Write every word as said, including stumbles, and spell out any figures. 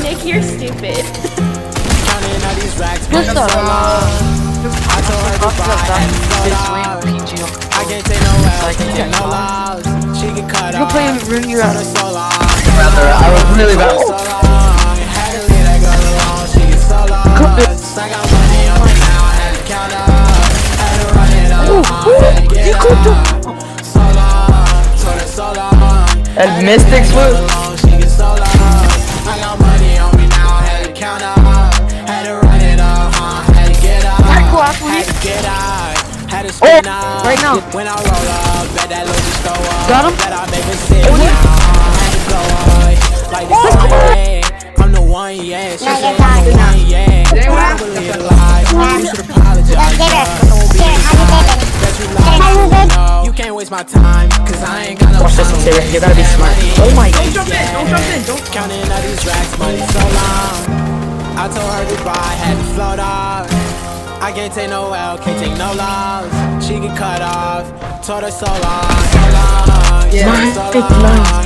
Nick, you're stupid. Counting all these racks, Just money so long. I told her to buy and slow down. I can't take no L, I can't take no loss. She get cut off. You're playing Rooney around. So long. Brother, I was really bad. So long. Had to leave that girl alone. She get so lost. I got money on me now. I had to count up. Had to run it up. Had to get up. So long. Told her so long. And Mystics was. She get so lost. I got money on me now. I had to count up. Had to run it up. Had to get up. Had to get out. Had to spin Oh, out. right now. When I roll up, bet that little just go up. Got him? Bet I make it sit down. Had to go up. Like this all day. I'm the one, yeah. She said I'm the one, yeah. I don't believe the lie. You should apologize. Don't be sorry. That you lied. No, you can't waste my time. Cause I ain't got no Watch this, time. Xavier. You gotta be smart. Oh my god. Don't jump in, don't jump in, don't. Counting all these racks, money so long. I told her goodbye, had to float off. I can't take no L, can't take no loss. She get cut off. Told her so long, so long. Yeah, so long.